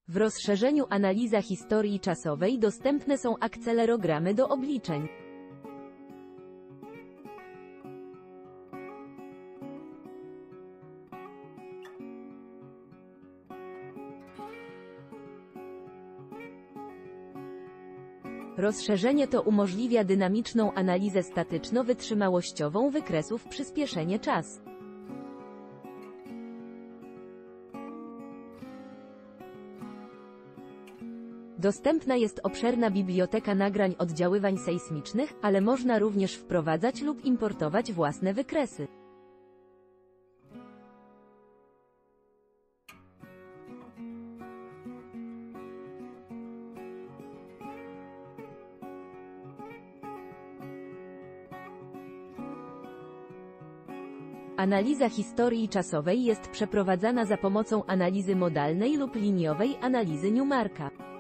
W rozszerzeniu analiza historii czasowej dostępne są akcelerogramy do obliczeń. Rozszerzenie to umożliwia dynamiczną analizę statyczno-wytrzymałościową wykresów przyspieszenie czas. Dostępna jest obszerna biblioteka nagrań oddziaływań sejsmicznych, ale można również wprowadzać lub importować własne wykresy. Analiza historii czasowej jest przeprowadzana za pomocą analizy modalnej lub liniowej analizy Newmarka.